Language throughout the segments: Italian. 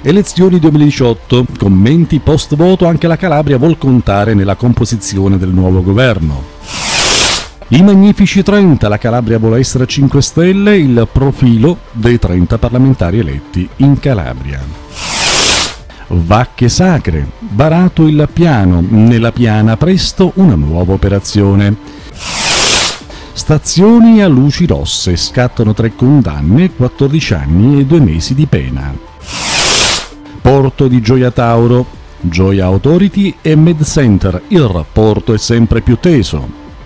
Elezioni 2018, commenti post voto, anche la Calabria vuol contare nella composizione del nuovo governo. I Magnifici 30, la Calabria vuole essere 5 Stelle, il profilo dei 30 parlamentari eletti in Calabria. Vacche sacre, varato il piano, nella piana presto una nuova operazione. Stazioni a luci rosse, scattano 3 condanne, 14 anni e 2 mesi di pena. Porto di Gioia Tauro, Gioia Authority e Med Center, il rapporto è sempre più teso.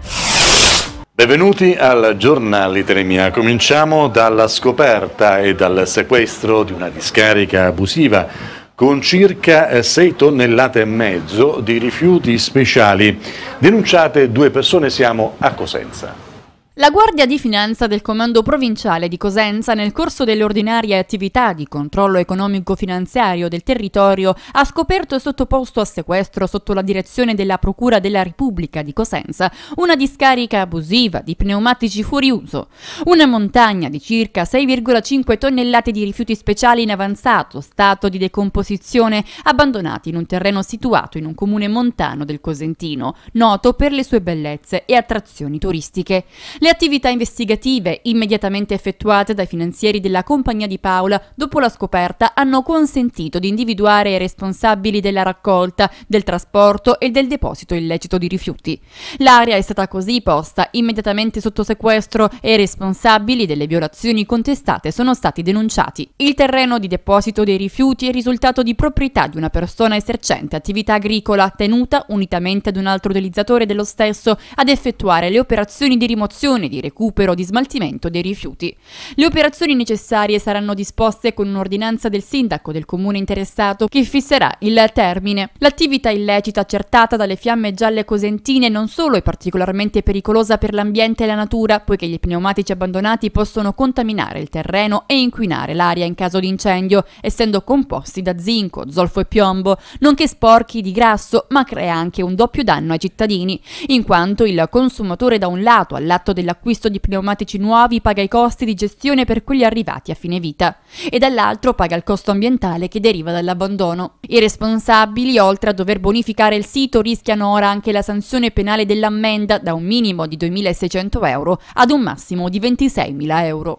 Benvenuti al giornale Teremia. Cominciamo dalla scoperta e dal sequestro di una discarica abusiva con circa 6 tonnellate e mezzo di rifiuti speciali. Denunciate 2 persone, siamo a Cosenza. La Guardia di Finanza del Comando Provinciale di Cosenza, nel corso delle ordinarie attività di controllo economico-finanziario del territorio, ha scoperto e sottoposto a sequestro, sotto la direzione della Procura della Repubblica di Cosenza, una discarica abusiva di pneumatici fuori uso. Una montagna di circa 6,5 tonnellate di rifiuti speciali in avanzato stato di decomposizione, abbandonati in un terreno situato in un comune montano del Cosentino, noto per le sue bellezze e attrazioni turistiche. Le attività investigative, immediatamente effettuate dai finanzieri della Compagnia di Paola dopo la scoperta, hanno consentito di individuare i responsabili della raccolta, del trasporto e del deposito illecito di rifiuti. L'area è stata così posta immediatamente sotto sequestro e i responsabili delle violazioni contestate sono stati denunciati. Il terreno di deposito dei rifiuti è risultato di proprietà di una persona esercente attività agricola, tenuta, unitamente ad un altro utilizzatore dello stesso, ad effettuare le operazioni di rimozione, di recupero, di smaltimento dei rifiuti. Le operazioni necessarie saranno disposte con un'ordinanza del sindaco del comune interessato che fisserà il termine. L'attività illecita accertata dalle fiamme gialle cosentine non solo è particolarmente pericolosa per l'ambiente e la natura, poiché gli pneumatici abbandonati possono contaminare il terreno e inquinare l'aria in caso di incendio, essendo composti da zinco, zolfo e piombo, nonché sporchi di grasso, ma crea anche un doppio danno ai cittadini, in quanto il consumatore da un lato, all'atto dell'acquisto di pneumatici nuovi, paga i costi di gestione per quelli arrivati a fine vita e dall'altro paga il costo ambientale che deriva dall'abbandono. I responsabili, oltre a dover bonificare il sito, rischiano ora anche la sanzione penale dell'ammenda da un minimo di 2.600 euro ad un massimo di 26.000 euro.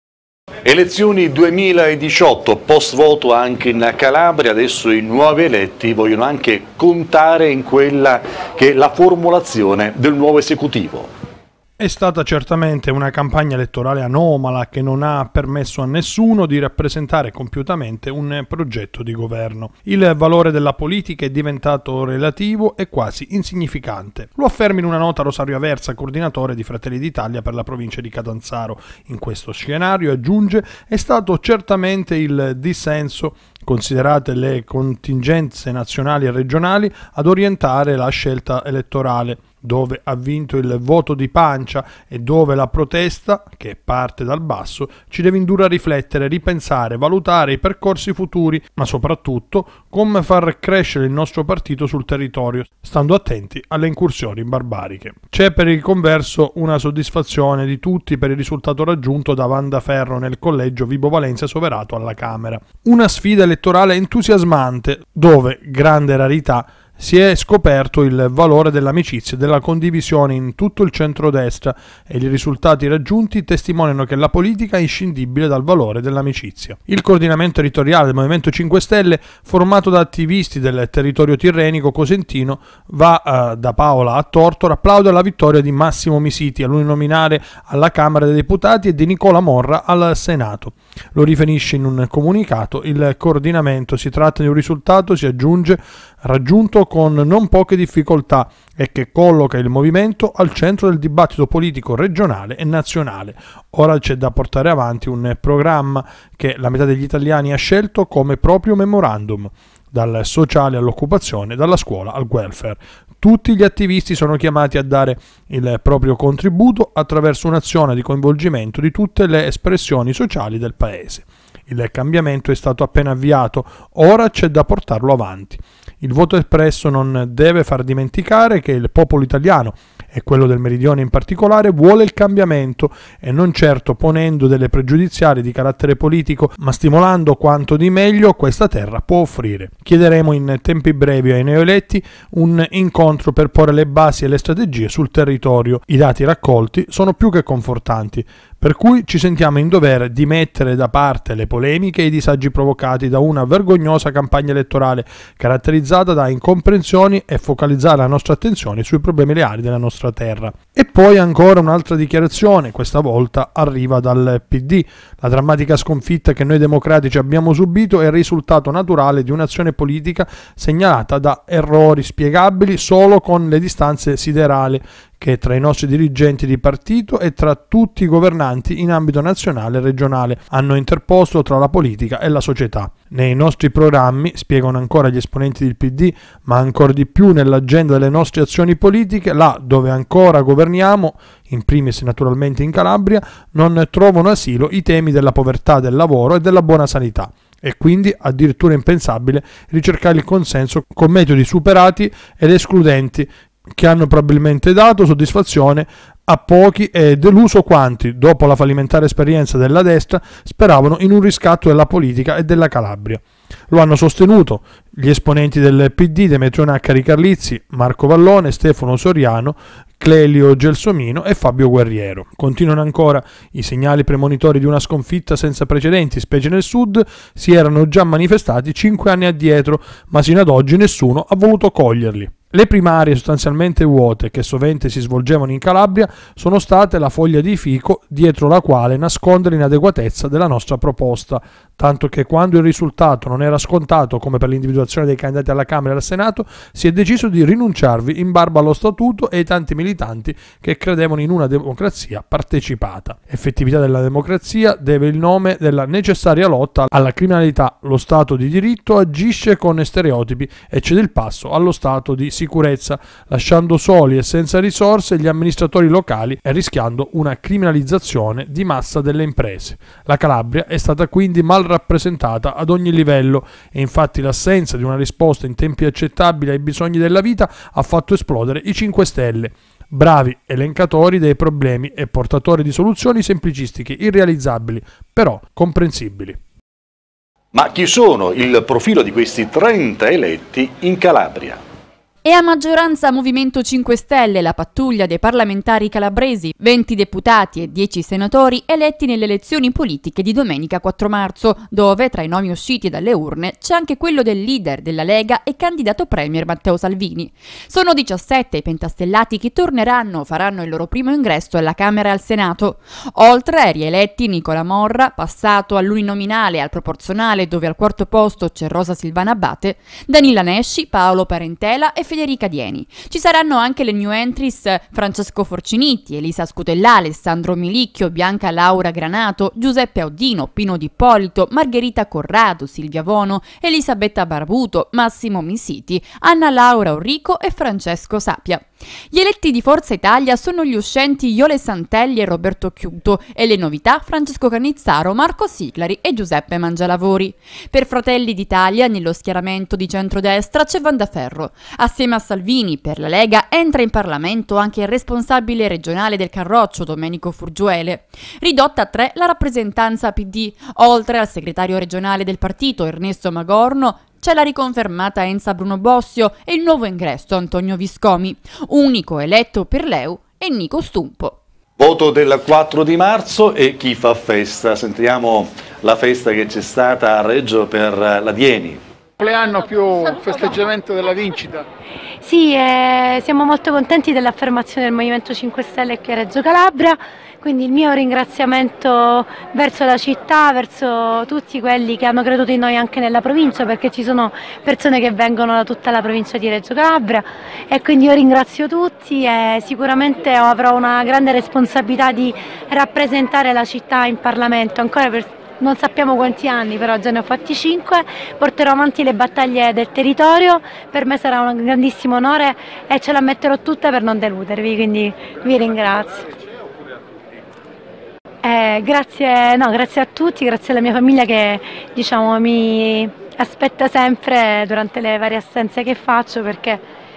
Elezioni 2018, post voto anche in Calabria, adesso i nuovi eletti vogliono anche contare in quella che è la formulazione del nuovo esecutivo. È stata certamente una campagna elettorale anomala che non ha permesso a nessuno di rappresentare compiutamente un progetto di governo. Il valore della politica è diventato relativo e quasi insignificante. Lo afferma in una nota Rosario Aversa, coordinatore di Fratelli d'Italia per la provincia di Catanzaro. In questo scenario, aggiunge, è stato certamente il dissenso, considerate le contingenze nazionali e regionali, ad orientare la scelta elettorale, dove ha vinto il voto di pancia e dove la protesta, che parte dal basso, ci deve indurre a riflettere, ripensare, valutare i percorsi futuri, ma soprattutto come far crescere il nostro partito sul territorio, stando attenti alle incursioni barbariche. C'è per il converso una soddisfazione di tutti per il risultato raggiunto da Wanda Ferro nel collegio Vibo Valentia Soverato alla Camera. Una sfida elettorale entusiasmante, dove, grande rarità, si è scoperto il valore dell'amicizia e della condivisione in tutto il centrodestra e i risultati raggiunti testimoniano che la politica è inscindibile dal valore dell'amicizia. Il coordinamento territoriale del Movimento 5 Stelle, formato da attivisti del territorio tirrenico cosentino, va da Paola a Tortora, applaude la vittoria di Massimo Misiti all'uninominale alla Camera dei Deputati e di Nicola Morra al Senato. Lo riferisce in un comunicato il coordinamento. Si tratta di un risultato, si aggiunge, raggiunto con non poche difficoltà e che colloca il movimento al centro del dibattito politico regionale e nazionale. Ora c'è da portare avanti un programma che la metà degli italiani ha scelto come proprio memorandum, dal sociale all'occupazione, dalla scuola al welfare. Tutti gli attivisti sono chiamati a dare il proprio contributo attraverso un'azione di coinvolgimento di tutte le espressioni sociali del Paese. Il cambiamento è stato appena avviato, ora c'è da portarlo avanti. Il voto espresso non deve far dimenticare che il popolo italiano, e quello del Meridione in particolare, vuole il cambiamento e non certo ponendo delle pregiudiziali di carattere politico, ma stimolando quanto di meglio questa terra può offrire. Chiederemo in tempi brevi ai neoeletti un incontro per porre le basi e le strategie sul territorio. I dati raccolti sono più che confortanti, per cui ci sentiamo in dovere di mettere da parte le polemiche e i disagi provocati da una vergognosa campagna elettorale caratterizzata da incomprensioni e focalizzare la nostra attenzione sui problemi reali della nostra terra. E poi ancora un'altra dichiarazione, questa volta arriva dal PD. La drammatica sconfitta che noi democratici abbiamo subito è il risultato naturale di un'azione politica segnalata da errori spiegabili solo con le distanze siderali che tra i nostri dirigenti di partito e tra tutti i governanti in ambito nazionale e regionale hanno interposto tra la politica e la società. Nei nostri programmi, spiegano ancora gli esponenti del PD, ma ancora di più nell'agenda delle nostre azioni politiche, là dove ancora governiamo, in primis naturalmente in Calabria, non trovano asilo i temi della povertà, del lavoro e della buona sanità. E quindi addirittura impensabile ricercare il consenso con metodi superati ed escludenti che hanno probabilmente dato soddisfazione a pochi e deluso quanti, dopo la fallimentare esperienza della destra, speravano in un riscatto della politica e della Calabria. Lo hanno sostenuto gli esponenti del PD, Demetrio Naccari Carlizzi, Marco Vallone, Stefano Soriano, Clelio Gelsomino e Fabio Guerriero. Continuano ancora i segnali premonitori di una sconfitta senza precedenti, specie nel sud, si erano già manifestati 5 anni addietro, ma sino ad oggi nessuno ha voluto coglierli. Le primarie sostanzialmente vuote che sovente si svolgevano in Calabria sono state la foglia di fico dietro la quale nascondere l'inadeguatezza della nostra proposta, tanto che quando il risultato non era scontato come per l'individuazione dei candidati alla Camera e al Senato, si è deciso di rinunciarvi in barba allo statuto e ai tanti militanti che credevano in una democrazia partecipata. Effettività della democrazia deve il nome della necessaria lotta alla criminalità. Lo Stato di diritto agisce con stereotipi e cede il passo allo Stato di sicurezza, lasciando soli e senza risorse gli amministratori locali e rischiando una criminalizzazione di massa delle imprese. La Calabria è stata quindi mal rappresentata ad ogni livello e infatti l'assenza di una risposta in tempi accettabili ai bisogni della vita ha fatto esplodere i 5 Stelle. Bravi elencatori dei problemi e portatori di soluzioni semplicistiche, irrealizzabili, però comprensibili. Ma chi sono il profilo di questi 30 eletti in Calabria? E a maggioranza Movimento 5 Stelle, la pattuglia dei parlamentari calabresi, 20 deputati e 10 senatori eletti nelle elezioni politiche di domenica 4 marzo, dove tra i nomi usciti dalle urne c'è anche quello del leader della Lega e candidato premier Matteo Salvini. Sono 17 i pentastellati che torneranno o faranno il loro primo ingresso alla Camera e al Senato. Oltre ai rieletti Nicola Morra, passato all'uninominale e al proporzionale dove al quarto posto c'è Rosa Silvana Abate, Danila Nesci, Paolo Parentela e Federica Dieni. Ci saranno anche le new entries Francesco Forciniti, Elisa Scutellà, Alessandro Milicchio, Bianca Laura Granato, Giuseppe Audino, Pino D'Ippolito, Margherita Corrado, Silvia Vono, Elisabetta Barbuto, Massimo Misiti, Anna Laura Orrico e Francesco Sapia. Gli eletti di Forza Italia sono gli uscenti Iole Santelli e Roberto Chiuto e le novità Francesco Canizzaro, Marco Siclari e Giuseppe Mangialavori. Per Fratelli d'Italia nello schieramento di centrodestra c'è Vandaferro. Assieme a Salvini per la Lega entra in Parlamento anche il responsabile regionale del Carroccio Domenico Furgiuele. Ridotta a 3 la rappresentanza PD, oltre al segretario regionale del partito Ernesto Magorno c'è la riconfermata Enza Bruno Bossio e il nuovo ingresso Antonio Viscomi. Unico eletto per l'EU è Nico Stumpo. Voto del 4 di marzo e chi fa festa? Sentiamo la festa che c'è stata a Reggio per la Dieni. Compleanno più festeggiamento della vincita. Sì, siamo molto contenti dell'affermazione del Movimento 5 Stelle qui a Reggio Calabria, quindi il mio ringraziamento verso la città, verso tutti quelli che hanno creduto in noi anche nella provincia, perché ci sono persone che vengono da tutta la provincia di Reggio Calabria e quindi io ringrazio tutti e sicuramente avrò una grande responsabilità di rappresentare la città in Parlamento, ancora per non sappiamo quanti anni, però già ne ho fatti 5, porterò avanti le battaglie del territorio, per me sarà un grandissimo onore e ce la metterò tutta per non deludervi, quindi vi ringrazio. Grazie a tutti, grazie alla mia famiglia che diciamo, mi aspetta sempre durante le varie assenze che faccio, perché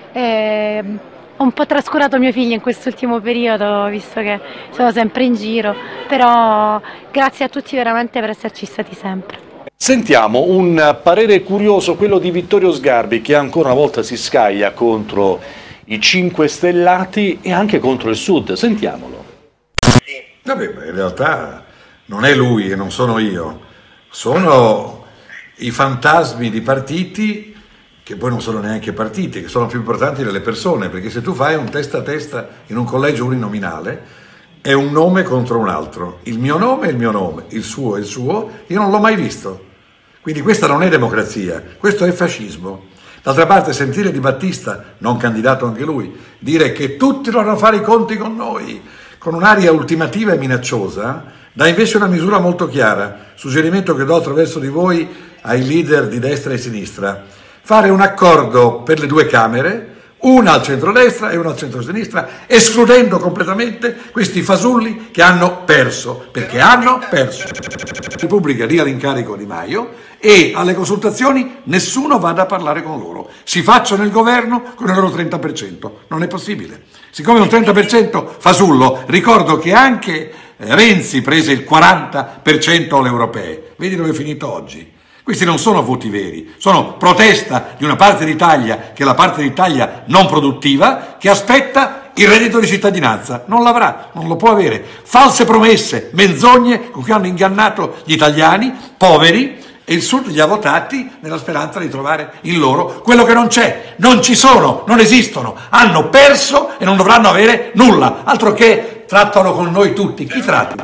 ho un po' trascurato mio figlio in quest'ultimo periodo, visto che sono sempre in giro, però grazie a tutti veramente per esserci stati sempre. Sentiamo un parere curioso, quello di Vittorio Sgarbi, che ancora una volta si scaglia contro i 5 Stellati e anche contro il Sud. Sentiamolo. Vabbè, in realtà non è lui e non sono io, sono i fantasmi di partiti che poi non sono neanche partiti, che sono più importanti delle persone, perché se tu fai un testa a testa in un collegio uninominale è un nome contro un altro, il mio nome è il mio nome, il suo è il suo, io non l'ho mai visto, quindi questa non è democrazia, questo è fascismo. D'altra parte sentire Di Battista, non candidato anche lui, dire che tutti dovranno fare i conti con noi, con un'aria ultimativa e minacciosa, dà invece una misura molto chiara, suggerimento che do attraverso di voi ai leader di destra e sinistra, fare un accordo per le 2 Camere, una al centrodestra e una al centrosinistra, escludendo completamente questi fasulli che hanno perso, perché hanno perso. La Repubblica dia l'incarico a Di Maio e alle consultazioni nessuno vada a parlare con loro, si facciano il governo con il loro 30%, non è possibile. Siccome un 30% fasullo, ricordo che anche Renzi prese il 40% alle europee, vedi dove è finito oggi. Questi non sono voti veri, sono protesta di una parte d'Italia che è la parte d'Italia non produttiva, che aspetta il reddito di cittadinanza. Non l'avrà, non lo può avere. False promesse, menzogne con cui hanno ingannato gli italiani, poveri, e il Sud li ha votati nella speranza di trovare in loro quello che non c'è. Non ci sono, non esistono, hanno perso e non dovranno avere nulla, altro che trattano con noi tutti. Chi tratta?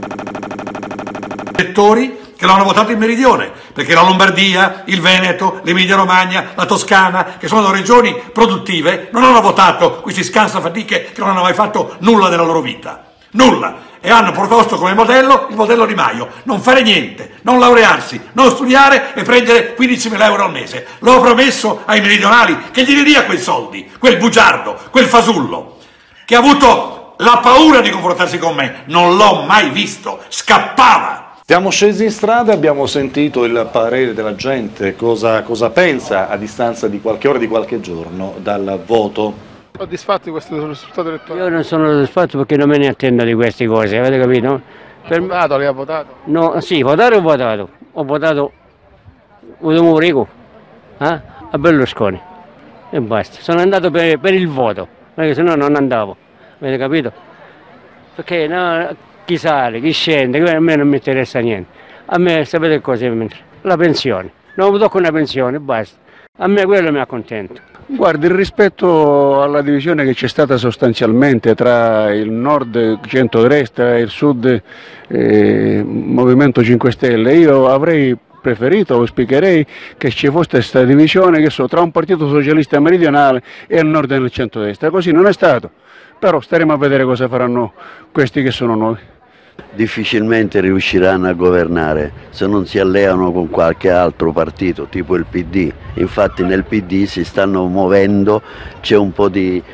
Elettori che l'hanno votato in Meridione, perché la Lombardia, il Veneto, l'Emilia Romagna, la Toscana, che sono regioni produttive, non hanno votato questi scansafatiche che non hanno mai fatto nulla della loro vita. Nulla! E hanno proposto come modello il modello Di Maio, non fare niente, non laurearsi, non studiare e prendere 15.000 euro al mese. L'ho promesso ai meridionali che gli dia quei soldi, quel bugiardo, quel fasullo, che ha avuto la paura di confrontarsi con me, non l'ho mai visto, scappava. Siamo scesi in strada, abbiamo sentito il parere della gente, cosa pensa a distanza di qualche ora, di qualche giorno dal voto. Soddisfatti di questo risultato elettorale? Io non sono soddisfatto perché non me ne attendo di queste cose, avete capito? Lei ha votato? No, sì, votare ho votato Udomurico, a Berlusconi e basta, sono andato per il voto, perché sennò non andavo, avete capito? Perché no, chi sale, chi scende, a me non mi interessa niente, a me sapete cosa mi interessa? La pensione, non tocco una pensione, basta, a me quello mi accontento. Guardi, rispetto alla divisione che c'è stata sostanzialmente tra il nord centrodestra e il sud Movimento 5 Stelle, io avrei preferito, auspicherei che ci fosse questa divisione tra un partito socialista meridionale e il nord e il centrodestra, così non è stato, però staremo a vedere cosa faranno questi che sono nuovi. Difficilmente riusciranno a governare se non si alleano con qualche altro partito, tipo il PD. Infatti nel PD si stanno muovendo, c'è un po' di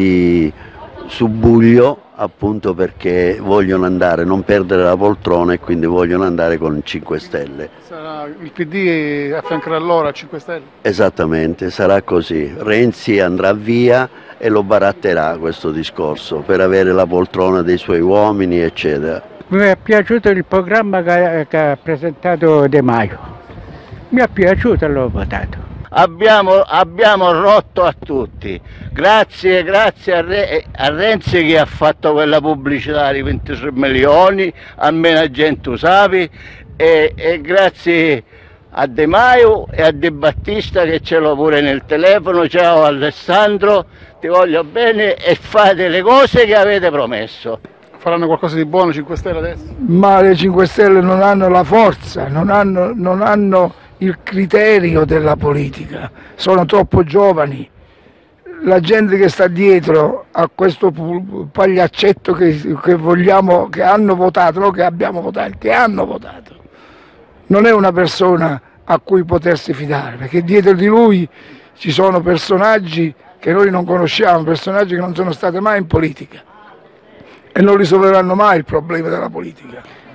subbuglio, appunto perché vogliono andare, non perdere la poltrona, e quindi vogliono andare con 5 Stelle. Sarà il PD affiancherà loro a 5 Stelle? Esattamente, sarà così. Renzi andrà via e lo baratterà questo discorso per avere la poltrona dei suoi uomini, eccetera. Mi è piaciuto il programma che ha presentato De Maio, mi è piaciuto e l'ho votato. Abbiamo rotto a tutti, grazie a Renzi che ha fatto quella pubblicità di 23 milioni, almeno gente usavi, e grazie a De Maio e a De Battista che ce l'ho pure nel telefono. Ciao Alessandro, ti voglio bene e fate le cose che avete promesso. Faranno qualcosa di buono 5 Stelle adesso? Ma le 5 Stelle non hanno la forza, non hanno il criterio della politica, sono troppo giovani. La gente che sta dietro a questo pagliaccetto che vogliamo, che hanno votato, non che abbiamo votato, che hanno votato, non è una persona a cui potersi fidare, perché dietro di lui ci sono personaggi che noi non conosciamo, personaggi che non sono stati mai in politica e non risolveranno mai il problema della politica.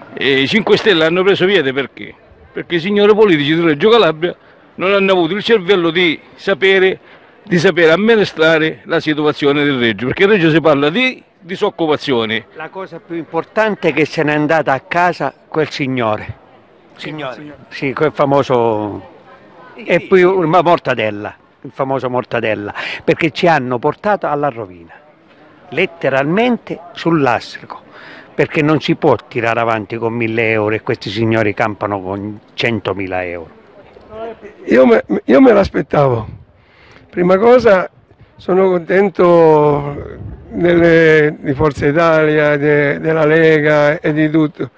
E i 5 Stelle hanno preso piede perché? Perché i signori politici di Reggio Calabria non hanno avuto il cervello di sapere amministrare la situazione del Reggio, perché il Reggio si parla di disoccupazione. La cosa più importante è che se n'è andata a casa quel signore. Sì, quel famoso... E poi una Mortadella, il famoso Mortadella, perché ci hanno portato alla rovina, letteralmente sul lastrico, perché non si può tirare avanti con 1.000 euro e questi signori campano con 100.000 euro. Io me l'aspettavo. Prima cosa sono contento di Forza Italia, della Lega e di tutto.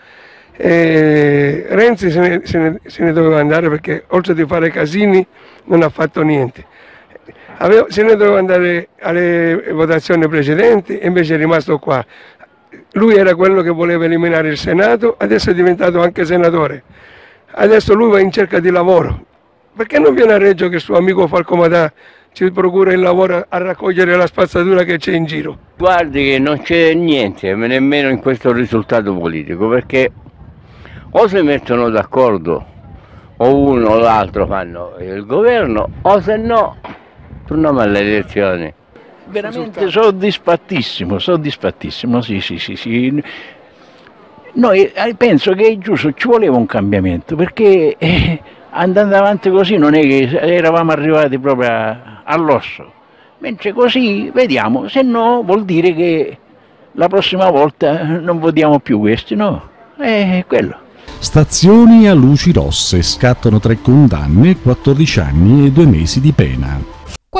Renzi se ne doveva andare perché oltre di fare casini non ha fatto niente. Se ne doveva andare alle votazioni precedenti e invece è rimasto qua. Lui era quello che voleva eliminare il Senato, adesso è diventato anche senatore. Adesso lui va in cerca di lavoro. Perché non viene a Reggio che il suo amico Falco Matà ci procura il lavoro a raccogliere la spazzatura che c'è in giro? Guardi che non c'è niente, nemmeno in questo risultato politico, perché o si mettono d'accordo o uno o l'altro fanno il governo o se no torniamo alle elezioni. Veramente soddisfattissimo, sì. Noi penso che è giusto, ci voleva un cambiamento, perché andando avanti così non è che eravamo arrivati proprio all'osso, mentre così vediamo, se no vuol dire che la prossima volta non votiamo più questi, no? È quello. Stazioni a luci rosse, scattano 3 condanne, 14 anni e 2 mesi di pena.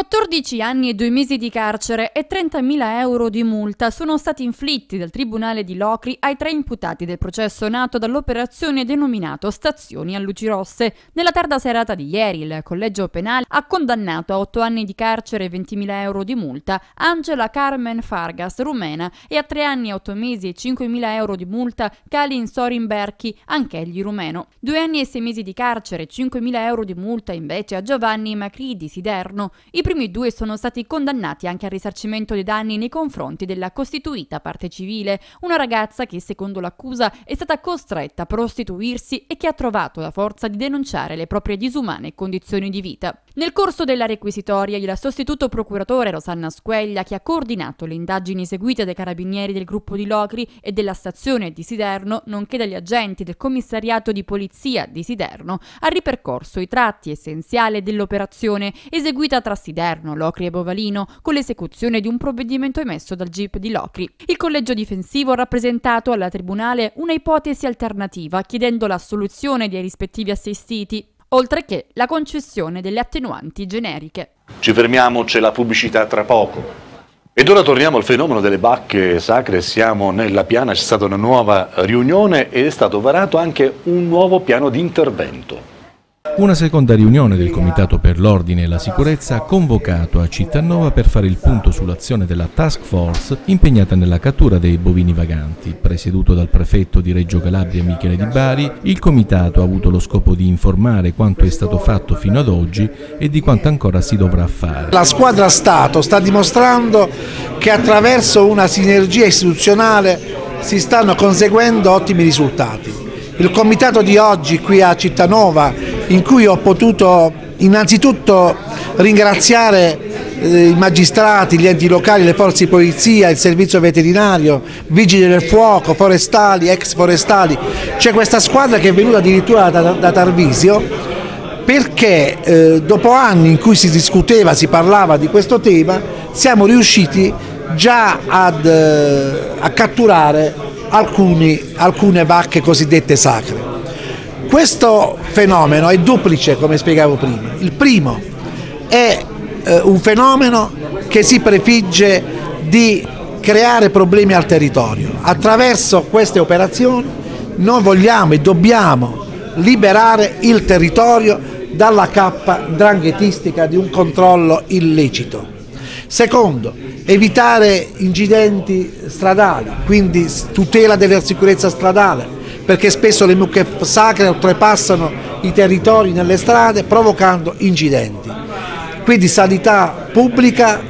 14 anni e 2 mesi di carcere e 30.000 euro di multa sono stati inflitti dal Tribunale di Locri ai 3 imputati del processo nato dall'operazione denominato Stazioni a luci rosse. Nella tarda serata di ieri il collegio penale ha condannato a 8 anni di carcere e 20.000 euro di multa Angela Carmen Fargas, rumena, e a 3 anni e 8 mesi e 5.000 euro di multa Kalin Sorin Berchi, anch'egli rumeno. 2 anni e 6 mesi di carcere e 5.000 euro di multa invece a Giovanni Macri di Siderno. I primi 2 sono stati condannati anche al risarcimento dei danni nei confronti della costituita parte civile, una ragazza che secondo l'accusa è stata costretta a prostituirsi e che ha trovato la forza di denunciare le proprie disumane condizioni di vita. Nel corso della requisitoria il sostituto procuratore Rosanna Squeglia, che ha coordinato le indagini eseguite dai carabinieri del gruppo di Locri e della stazione di Siderno, nonché dagli agenti del commissariato di polizia di Siderno, ha ripercorso i tratti essenziali dell'operazione eseguita tra Siderno, Locri e Bovalino, con l'esecuzione di un provvedimento emesso dal GIP di Locri. Il collegio difensivo ha rappresentato alla tribunale una ipotesi alternativa, chiedendo l'assoluzione dei rispettivi assistiti, oltre che la concessione delle attenuanti generiche. Ci fermiamo, c'è la pubblicità tra poco. Ed ora torniamo al fenomeno delle bacche sacre. Siamo nella Piana, c'è stata una nuova riunione ed è stato varato anche un nuovo piano di intervento. Una seconda riunione del Comitato per l'Ordine e la Sicurezza ha convocato a Cittanova per fare il punto sull'azione della task force impegnata nella cattura dei bovini vaganti. Presieduto dal prefetto di Reggio Calabria Michele Di Bari, il Comitato ha avuto lo scopo di informare quanto è stato fatto fino ad oggi e di quanto ancora si dovrà fare. La squadra Stato sta dimostrando che attraverso una sinergia istituzionale si stanno conseguendo ottimi risultati. Il comitato di oggi qui a Cittanova, in cui ho potuto innanzitutto ringraziare i magistrati, gli enti locali, le forze di polizia, il servizio veterinario, vigili del fuoco, forestali, ex forestali. C'è questa squadra che è venuta addirittura da Tarvisio, perché dopo anni in cui si discuteva, si parlava di questo tema, siamo riusciti già a catturare alcune vacche cosiddette sacre. Questo fenomeno è duplice, come spiegavo prima. Il primo è un fenomeno che si prefigge di creare problemi al territorio. Attraverso queste operazioni noi vogliamo e dobbiamo liberare il territorio dalla cappa 'ndranghetistica di un controllo illecito. Secondo, evitare incidenti stradali, quindi tutela della sicurezza stradale, perché spesso le mucche sacre oltrepassano i territori nelle strade provocando incidenti. Quindi sanità pubblica,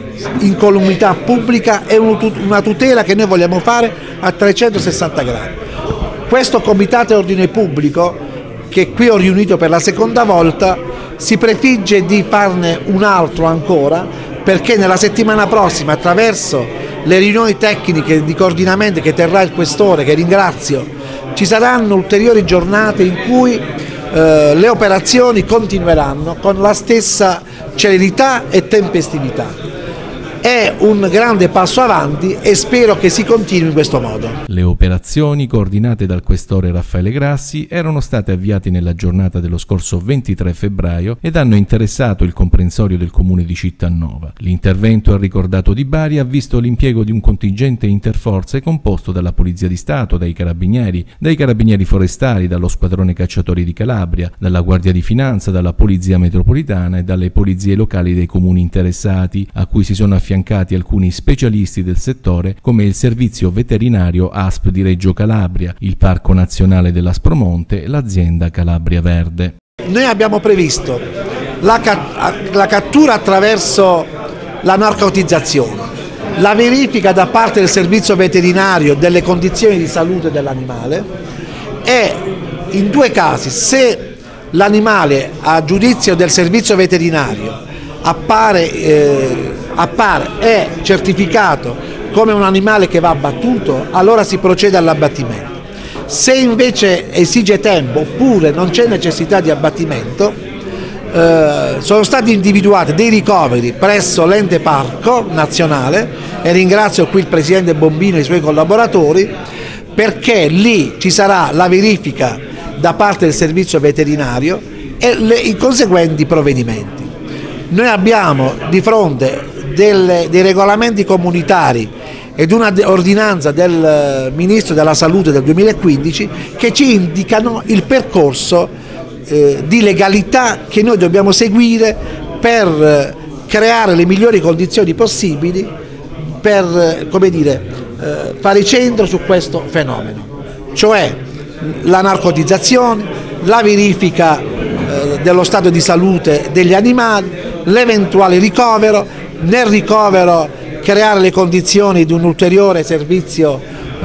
incolumità pubblica è una tutela che noi vogliamo fare a 360 gradi. Questo Comitato Ordine Pubblico, che qui ho riunito per la seconda volta, si prefigge di farne un altro ancora, perché nella settimana prossima, attraverso le riunioni tecniche di coordinamento che terrà il Questore, che ringrazio, ci saranno ulteriori giornate in cui le operazioni continueranno con la stessa celerità e tempestività. È un grande passo avanti e spero che si continui in questo modo. Le operazioni, coordinate dal questore Raffaele Grassi, erano state avviate nella giornata dello scorso 23 febbraio ed hanno interessato il comprensorio del comune di Cittanova. L'intervento, al ricordato di Bari, ha visto l'impiego di un contingente interforze composto dalla Polizia di Stato, dai Carabinieri Forestali, dallo Squadrone Cacciatori di Calabria, dalla Guardia di Finanza, dalla Polizia Metropolitana e dalle polizie locali dei comuni interessati, a cui si sono affiancati alcuni specialisti del settore come il servizio veterinario ASP di Reggio Calabria, il Parco Nazionale dell'Aspromonte e l'azienda Calabria Verde. Noi abbiamo previsto la cattura attraverso la narcotizzazione, la verifica da parte del servizio veterinario delle condizioni di salute dell'animale e in due casi, se l'animale a giudizio del servizio veterinario appare è certificato come un animale che va abbattuto, allora si procede all'abbattimento. Se invece esige tempo oppure non c'è necessità di abbattimento, sono stati individuati dei ricoveri presso l'ente parco nazionale, e ringrazio qui il presidente Bombino e i suoi collaboratori, perché lì ci sarà la verifica da parte del servizio veterinario e i conseguenti provvedimenti. Noi abbiamo di fronte dei regolamenti comunitari ed una ordinanza del Ministro della Salute del 2015 che ci indicano il percorso di legalità che noi dobbiamo seguire per creare le migliori condizioni possibili per, come dire, fare centro su questo fenomeno, cioè la narcotizzazione, la verifica dello stato di salute degli animali, l'eventuale ricovero, nel ricovero creare le condizioni di un ulteriore servizio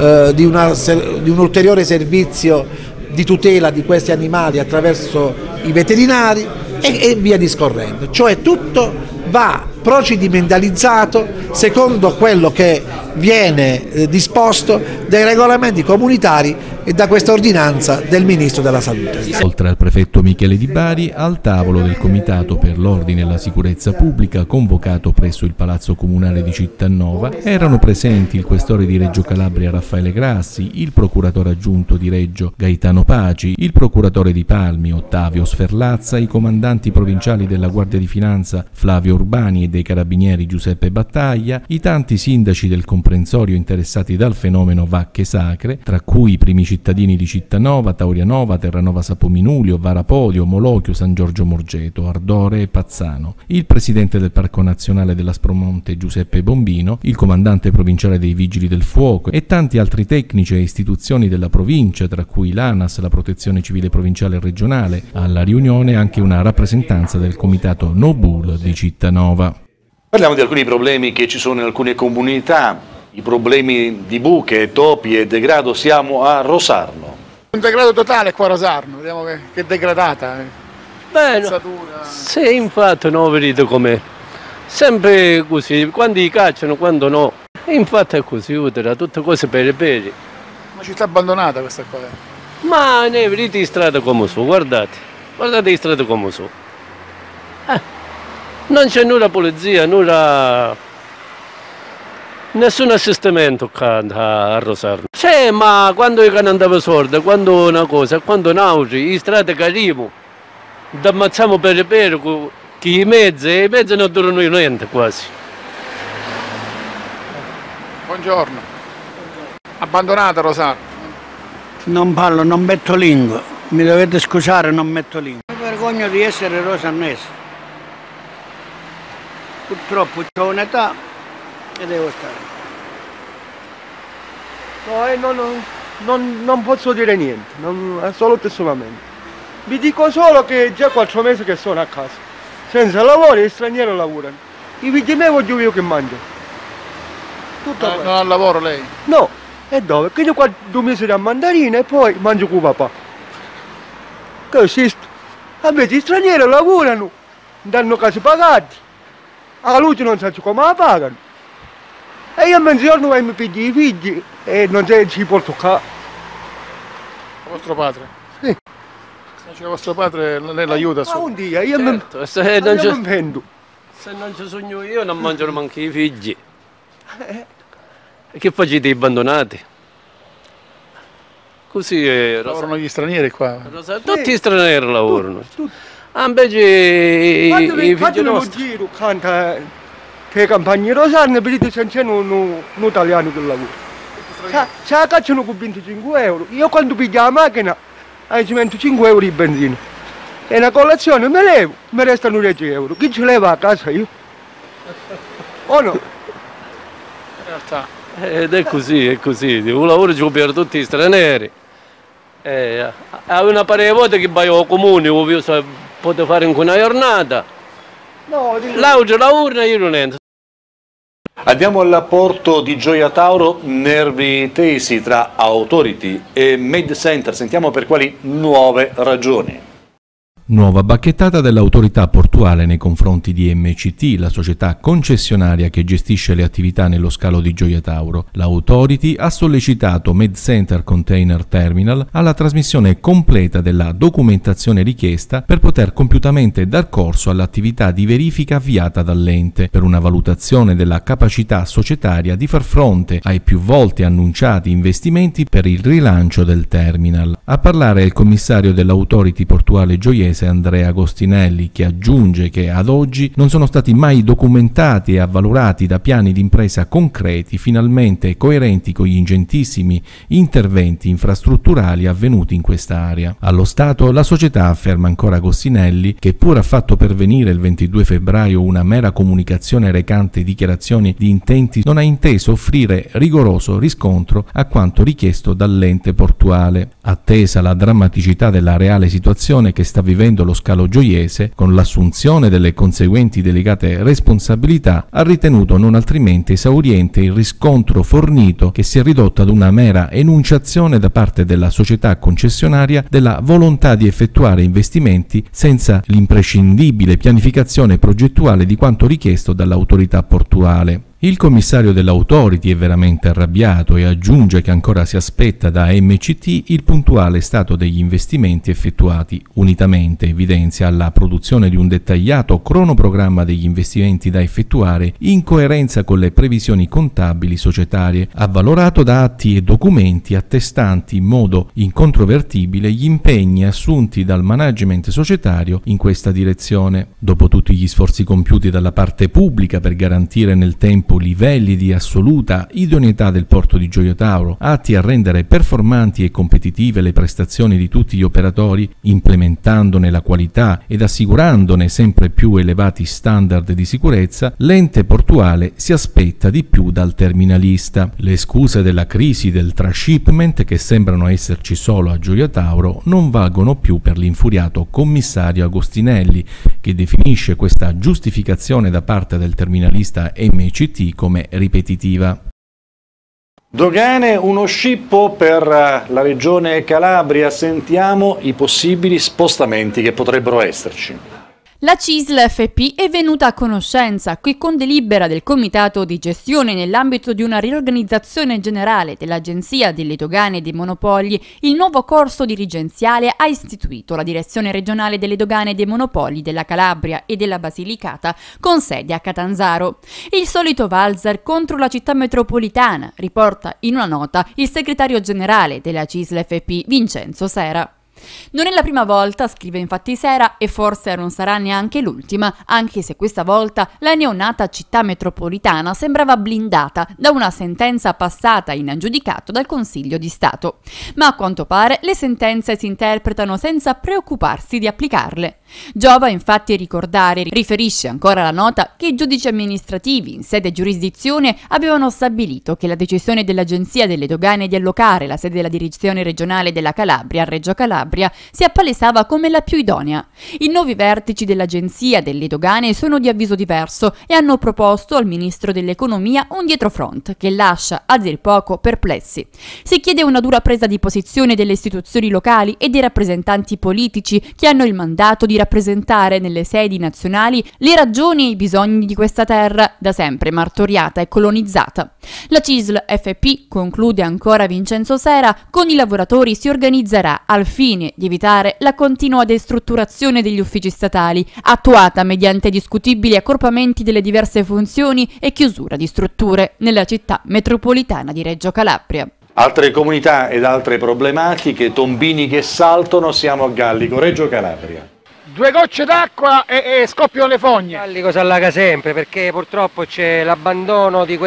di tutela di questi animali attraverso i veterinari e via discorrendo. Cioè tutto va procedimentalizzato secondo quello che viene disposto dai regolamenti comunitari e da questa ordinanza del Ministro della Salute. Oltre al prefetto Michele Di Bari, al tavolo del Comitato per l'Ordine e la Sicurezza Pubblica convocato presso il Palazzo Comunale di Cittanova erano presenti il questore di Reggio Calabria Raffaele Grassi, il procuratore aggiunto di Reggio Gaetano Paci, il procuratore di Palmi Ottavio Sferlazza, i comandanti provinciali della Guardia di Finanza Flavio Urbani e dei Carabinieri Giuseppe Battaglia, i tanti sindaci del comprensorio interessati dal fenomeno vacche sacre, tra cui i primi cittadini di Cittanova, Taurianova, Terranova Sapominulio, Varapodio, Molochio, San Giorgio Morgeto, Ardore e Pazzano, il presidente del Parco Nazionale dell'Aspromonte Giuseppe Bombino, il comandante provinciale dei Vigili del Fuoco e tanti altri tecnici e istituzioni della provincia, tra cui l'ANAS, la Protezione Civile Provinciale e Regionale. Alla riunione anche una rappresentanza del comitato No Bull di Cittanova. Parliamo di alcuni problemi che ci sono in alcune comunità, i problemi di buche, topi e degrado. Siamo a Rosarno. Un degrado totale qua a Rosarno, vediamo che è degradata. Bene, sì, infatti non vedete com'è, sempre così, quando li cacciano, quando no, infatti è così, utile, tutte cose per. Una città abbandonata questa qua. Ma ne vedete in strada come su, guardate in strada come su. Non c'è nulla polizia, nessun assistimento a Rosarno. C'è, ma quando io andavo sorda, quando una cosa, quando un'altra, in strada cariamo, ammazziamo per che i mezzi non durano niente quasi. Buongiorno. Abbandonata Rosarno. Non parlo, non metto lingua, mi dovete scusare, non metto lingua. Mi vergogno di essere rosarnese. Purtroppo ho un'età e devo stare. No, non posso dire niente, assolutamente. Vi dico solo che già 4 mesi che sono a casa, senza lavoro e stranieri lavorano. I figli miei voglio io che mangio. Non ha lavoro lei? No, E dove? Che io qua 2 mesi a mandarina e poi mangio con papà. Che esiste? Invece gli stranieri lavorano, danno case pagate, la luce non sa come la pagano. E io a mezzogiorno mi piglio i figli e non ci porto qua. Vostro padre? Sì. Se c'è vostro padre, lei l'aiuta su. Un dia, io Certo, mi se pendo. non ci sogno io non mangiano manco i figli. E che facete abbandonati? Così è. Lavorano gli stranieri qua. Tutti gli stranieri lavorano. Invece i figli nostri. Giro, canta che campagne rosane, vedete senza un italiano che lavora. Se la cacciano con 25 euro, io quando piglio la macchina ci metto 5 euro di benzina. E una colazione me levo, mi restano 10 euro. Chi ci leva a casa io? O no? In realtà. Ed è così, è così. Un lavoro ci per tutti gli stranieri. Una paio di volte che vai al comune, potevo fare anche una giornata. No, l'auge la urna io non entro. Andiamo al porto di Gioia Tauro, nervi tesi tra Authority e Med Center. Sentiamo per quali nuove ragioni. Nuova bacchettata dell'autorità portuale nei confronti di MCT, la società concessionaria che gestisce le attività nello scalo di Gioia Tauro. L'Authority ha sollecitato Med Center Container Terminal alla trasmissione completa della documentazione richiesta per poter compiutamente dar corso all'attività di verifica avviata dall'ente per una valutazione della capacità societaria di far fronte ai più volte annunciati investimenti per il rilancio del terminal. A parlare il commissario dell'Authority portuale gioiese Andrea Agostinelli, che aggiunge che ad oggi non sono stati mai documentati e avvalorati da piani di impresa concreti, finalmente coerenti con gli ingentissimi interventi infrastrutturali avvenuti in quest'area. Allo stato la società, afferma ancora Agostinelli, che pur ha fatto pervenire il 22 febbraio una mera comunicazione recante dichiarazioni di intenti, non ha inteso offrire rigoroso riscontro a quanto richiesto dall'ente portuale. Attesa la drammaticità della reale situazione che sta vivendo lo scalo gioiese, con l'assunzione delle conseguenti delicate responsabilità, ha ritenuto non altrimenti esauriente il riscontro fornito, che si è ridotto ad una mera enunciazione da parte della società concessionaria della volontà di effettuare investimenti senza l'imprescindibile pianificazione progettuale di quanto richiesto dall'autorità portuale. Il commissario dell'Authority è veramente arrabbiato e aggiunge che ancora si aspetta da MCT il puntuale stato degli investimenti effettuati. Unitamente evidenzia alla produzione di un dettagliato cronoprogramma degli investimenti da effettuare in coerenza con le previsioni contabili societarie, avvalorato da atti e documenti attestanti in modo incontrovertibile gli impegni assunti dal management societario in questa direzione. Dopo tutti gli sforzi compiuti dalla parte pubblica per garantire nel tempo livelli di assoluta idoneità del porto di Gioia Tauro, atti a rendere performanti e competitive le prestazioni di tutti gli operatori, implementandone la qualità ed assicurandone sempre più elevati standard di sicurezza, l'ente portuale si aspetta di più dal terminalista. Le scuse della crisi del trashipment, che sembrano esserci solo a Gioia Tauro, non valgono più per l'infuriato commissario Agostinelli, che definisce questa giustificazione da parte del terminalista MCT come ripetitiva. Dogane, uno scippo per la regione Calabria. Sentiamo i possibili spostamenti che potrebbero esserci. La CISL FP è venuta a conoscenza che con delibera del Comitato di Gestione nell'ambito di una riorganizzazione generale dell'Agenzia delle Dogane e dei Monopoli, il nuovo corso dirigenziale ha istituito la Direzione regionale delle Dogane e dei Monopoli della Calabria e della Basilicata con sede a Catanzaro. Il solito valzer contro la città metropolitana, riporta in una nota il segretario generale della CISL FP Vincenzo Sera. Non è la prima volta, scrive infatti Sera, e forse non sarà neanche l'ultima, anche se questa volta la neonata città metropolitana sembrava blindata da una sentenza passata in giudicato dal Consiglio di Stato. Ma a quanto pare le sentenze si interpretano senza preoccuparsi di applicarle. Giova infatti ricordare, riferisce ancora la nota, che i giudici amministrativi in sede giurisdizione avevano stabilito che la decisione dell'Agenzia delle Dogane di allocare la sede della direzione regionale della Calabria a Reggio Calabria Calabria si appalesava come la più idonea. I nuovi vertici dell'Agenzia delle Dogane sono di avviso diverso e hanno proposto al Ministro dell'Economia un dietrofront che lascia a dir poco perplessi. Si chiede una dura presa di posizione delle istituzioni locali e dei rappresentanti politici che hanno il mandato di rappresentare nelle sedi nazionali le ragioni e i bisogni di questa terra da sempre martoriata e colonizzata. La CISL FP, conclude ancora Vincenzo Sera, con i lavoratori si organizzerà al fine di evitare la continua destrutturazione degli uffici statali, attuata mediante discutibili accorpamenti delle diverse funzioni e chiusura di strutture nella città metropolitana di Reggio Calabria. Altre comunità ed altre problematiche, tombini che saltano, siamo a Gallico, Reggio Calabria. 2 gocce d'acqua e scoppiano le fogne. Gallico si allaga sempre perché purtroppo c'è l'abbandono di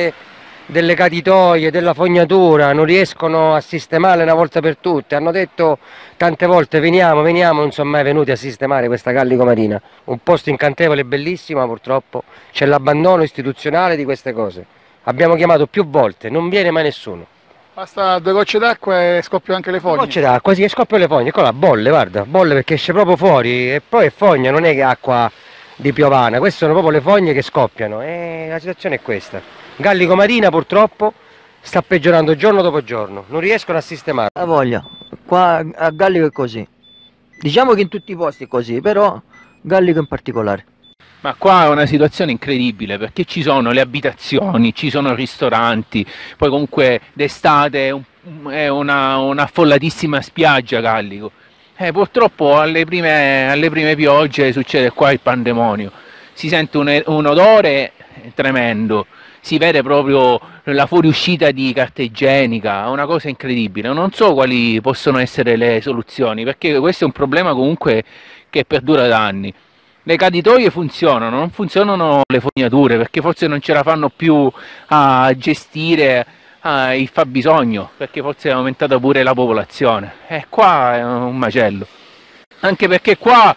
delle caditoie, della fognatura, non riescono a sistemare una volta per tutte. Hanno detto tante volte veniamo, non sono mai venuti a sistemare questa Gallico Marina. Un posto incantevole e bellissimo, ma purtroppo c'è l'abbandono istituzionale di queste cose. Abbiamo chiamato più volte, non viene mai nessuno. Basta 2 gocce d'acqua e scoppiano anche le fogne. 2 gocce d'acqua, sì, e scoppiano le fogne, eccola, bolle, guarda, bolle perché esce proprio fuori e poi è fogna, non è che acqua di piovana, queste sono proprio le fogne che scoppiano e la situazione è questa. Gallico Marina purtroppo sta peggiorando giorno dopo giorno, non riescono a sistemare. La voglia, qua a Gallico è così, diciamo che in tutti i posti è così, però Gallico in particolare. Ma qua è una situazione incredibile perché ci sono le abitazioni, ci sono ristoranti, poi comunque d'estate è una affollatissima spiaggia Gallico. Purtroppo alle prime piogge succede qua il pandemonio, si sente un odore tremendo, si vede proprio la fuoriuscita di carta igienica, è una cosa incredibile. Non so quali possono essere le soluzioni perché questo è un problema comunque che perdura da anni. Le caditoie funzionano, non funzionano le fognature perché forse non ce la fanno più a gestire il fabbisogno perché forse è aumentata pure la popolazione e qua è un macello, anche perché qua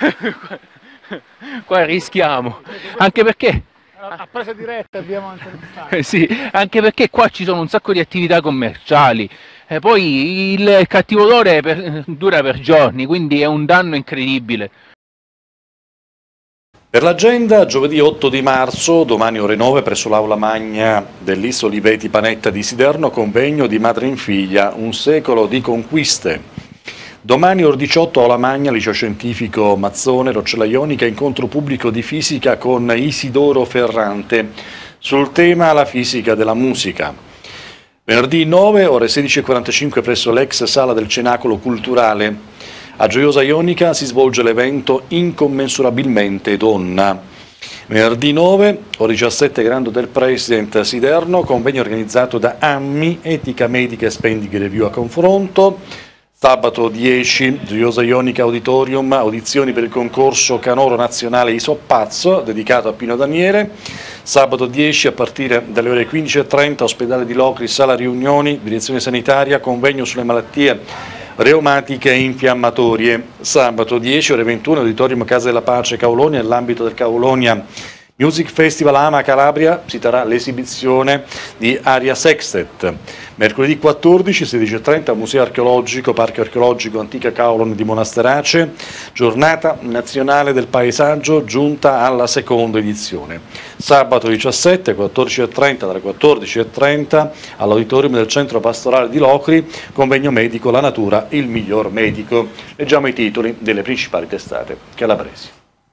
rischiamo, anche perché a presa diretta abbiamo intervistato. sì, anche perché qua ci sono un sacco di attività commerciali e poi il cattivo odore dura per giorni, quindi è un danno incredibile. Per l'agenda, giovedì 8 di marzo, domani ore 9, presso l'Aula Magna dell'Is Oliveti Panetta di Siderno, convegno di Madre in Figlia, un secolo di conquiste. Domani ore 18, Aula Magna, Liceo Scientifico Mazzone, Roccella Ionica, incontro pubblico di fisica con Isidoro Ferrante, sul tema la fisica della musica. Venerdì 9, ore 16:45, presso l'ex sala del Cenacolo Culturale. A Gioiosa Ionica si svolge l'evento Incommensurabilmente Donna. Venerdì 9, ore 17, Grande del President Siderno, convegno organizzato da AMMI, Etica Medica e Spending Review a confronto. Sabato 10, Gioiosa Ionica Auditorium, audizioni per il concorso Canoro Nazionale Isoppazzo, dedicato a Pino Daniele. Sabato 10, a partire dalle ore 15:30, Ospedale di Locri, sala riunioni, direzione sanitaria, convegno sulle malattie reumatiche e infiammatorie. Sabato 10, ore 21, Auditorium Casa della Pace Caulonia, nell'ambito del Caulonia Music Festival Ama Calabria si terrà l'esibizione di Aria Sextet. Mercoledì 14, 16:30, Museo Archeologico, Parco Archeologico Antica Caulon di Monasterace, Giornata Nazionale del Paesaggio, giunta alla seconda edizione. Sabato 17, 14:30, dalle 14:30, all'Auditorium del Centro Pastorale di Locri, convegno medico La Natura, il miglior medico. Leggiamo i titoli delle principali testate calabresi.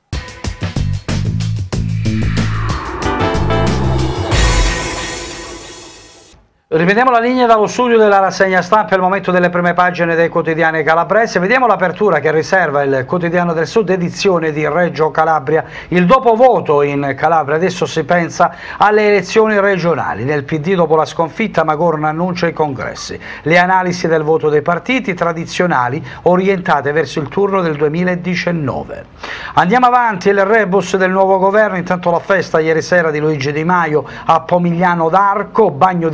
Ripetiamo la linea dallo studio della rassegna stampa, è il momento delle prime pagine dei quotidiani calabresi. Vediamo l'apertura che riserva il Quotidiano del Sud, edizione di Reggio Calabria. Il dopovoto in Calabria, adesso si pensa alle elezioni regionali. Nel PD dopo la sconfitta Magorno annuncia i congressi. Le analisi del voto dei partiti tradizionali orientate verso il turno del 2019. Andiamo avanti, il rebus del nuovo governo, intanto la festa ieri sera di Luigi Di Maio a Pomigliano d'Arco, bagno di folla per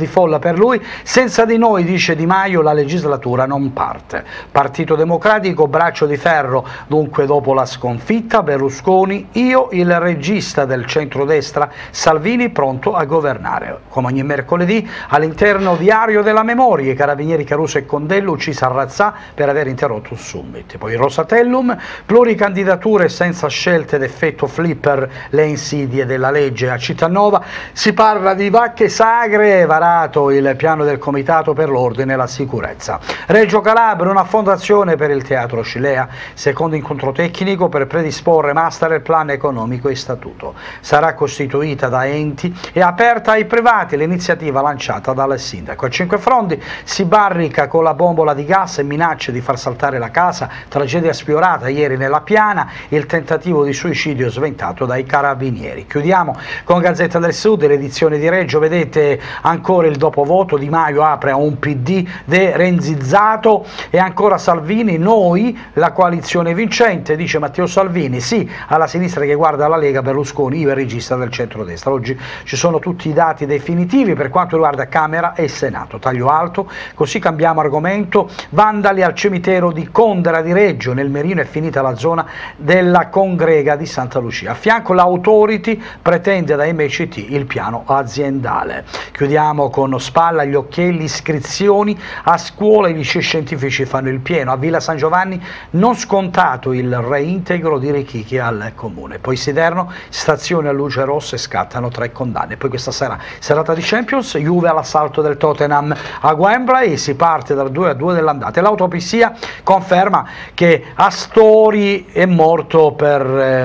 per lui. Senza di noi, dice Di Maio, la legislatura non parte. Partito Democratico, braccio di ferro, dunque dopo la sconfitta, Berlusconi, io il regista del centrodestra, Salvini pronto a governare. Come ogni mercoledì, all'interno diario della memoria, i carabinieri Caruso e Condello uccisi a Razzà per aver interrotto un summit. Poi Rosatellum, pluricandidature senza scelte d'effetto flipper, le insidie della legge. A Cittanova si parla di vacche sagre, varato il piano del Comitato per l'Ordine e la Sicurezza. Reggio Calabria, una fondazione per il Teatro Scilea, secondo incontro tecnico per predisporre master il plan economico e statuto. Sarà costituita da enti e aperta ai privati, l'iniziativa lanciata dal sindaco. A Cinquefrondi si barrica con la bombola di gas e minacce di far saltare la casa, tragedia sfiorata ieri nella Piana, il tentativo di suicidio sventato dai carabinieri. Chiudiamo con Gazzetta del Sud, l'edizione di Reggio, vedete ancora il dopovoto, Di Maio apre a un PD derenzizzato e ancora Salvini, noi la coalizione vincente, dice Matteo Salvini, sì alla sinistra che guarda la Lega, Berlusconi, io il regista del centrodestra. Oggi ci sono tutti i dati definitivi per quanto riguarda Camera e Senato. Taglio alto, così cambiamo argomento, vandali al cimitero di Condera di Reggio, nel Merino è finita la zona della congrega di Santa Lucia. A fianco l'Authority pretende da MCT il piano aziendale. Chiudiamo con Spalla, gli occhielli, iscrizioni a scuola, i licei scientifici fanno il pieno. A Villa San Giovanni non scontato il reintegro di Richichi al comune. Poi Siderno, stazione a luce rossa e scattano 3 condanne. Poi questa sera, serata di Champions, Juve all'assalto del Tottenham a Wembley, si parte dal 2-2 dell'andata. E l'autopsia conferma che Astori è morto per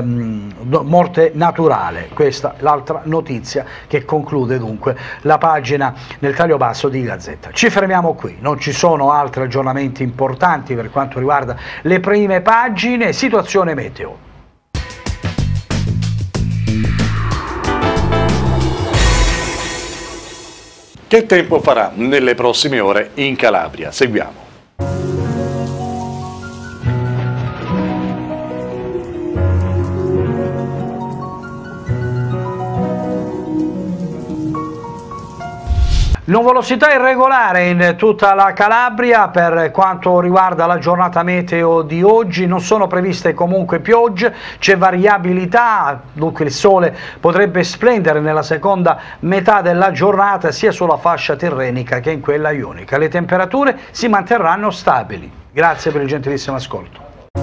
morte naturale. Questa è l'altra notizia che conclude dunque la pagina nel taglio basso di Gazzetta. Ci fermiamo qui, non ci sono altri aggiornamenti importanti per quanto riguarda le prime pagine. Situazione meteo. Che tempo farà nelle prossime ore in Calabria? Seguiamo. Nuvolosità irregolare in tutta la Calabria per quanto riguarda la giornata meteo di oggi, non sono previste comunque piogge, c'è variabilità, dunque il sole potrebbe splendere nella seconda metà della giornata sia sulla fascia tirrenica che in quella ionica. Le temperature si manterranno stabili. Grazie per il gentilissimo ascolto.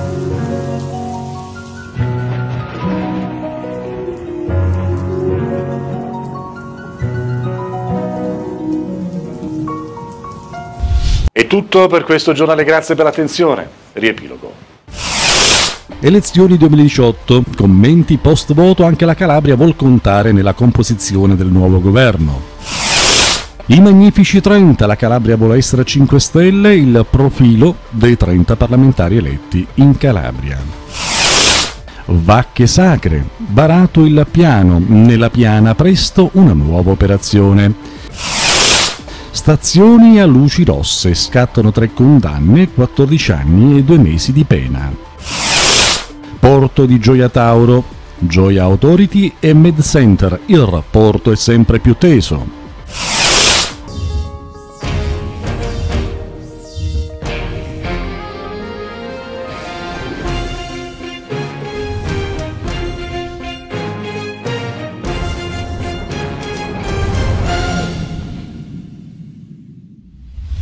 È tutto per questo giornale, grazie per l'attenzione. Riepilogo. Elezioni 2018, commenti post voto, anche la Calabria vuol contare nella composizione del nuovo governo. I magnifici 30, la Calabria vuole essere 5 Stelle, il profilo dei 30 parlamentari eletti in Calabria. Vacche sacre, varato il piano, nella Piana presto una nuova operazione. Stazioni a luci rosse, scattano 3 condanne, 14 anni e 2 mesi di pena. Porto di Gioia Tauro, Gioia Authority e Med Center, il rapporto è sempre più teso.